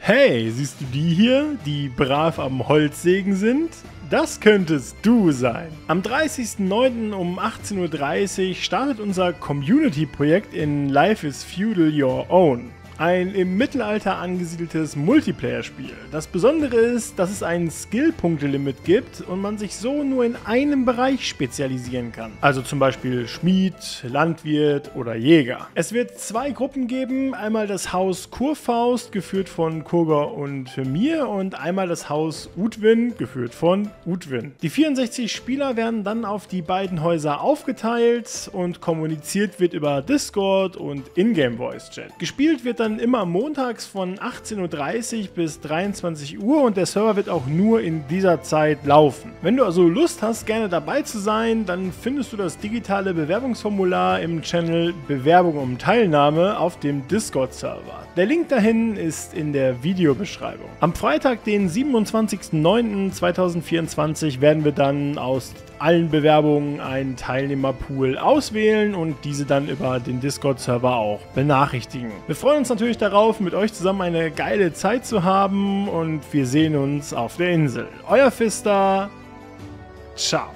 Hey, siehst du die hier, die brav am Holzsägen sind? Das könntest du sein. Am 30.09. um 18:30 Uhr startet unser Community-Projekt in Life is Feudal Your Own. Ein im Mittelalter angesiedeltes Multiplayer-Spiel. Das Besondere ist, dass es ein Skill-Punkte-Limit gibt und man sich so nur in einem Bereich spezialisieren kann. Also zum Beispiel Schmied, Landwirt oder Jäger. Es wird zwei Gruppen geben, einmal das Haus Kurfaust, geführt von Kurger und mir, und einmal das Haus Udwin, geführt von Udwin. Die 64 Spieler werden dann auf die beiden Häuser aufgeteilt und kommuniziert wird über Discord und Ingame Voice Chat. Gespielt wird dann immer montags von 18:30 Uhr bis 23 Uhr und der Server wird auch nur in dieser Zeit laufen. Wenn du also Lust hast, gerne dabei zu sein, dann findest du das digitale Bewerbungsformular im Channel Bewerbung um Teilnahme auf dem Discord-Server. Der Link dahin ist in der Videobeschreibung. Am Freitag, den 27.09.2024, werden wir dann aus allen Bewerbungen einen Teilnehmerpool auswählen und diese dann über den Discord-Server auch benachrichtigen. Wir freuen uns natürlich darauf, mit euch zusammen eine geile Zeit zu haben, und wir sehen uns auf der Insel. Euer Pfister. Ciao.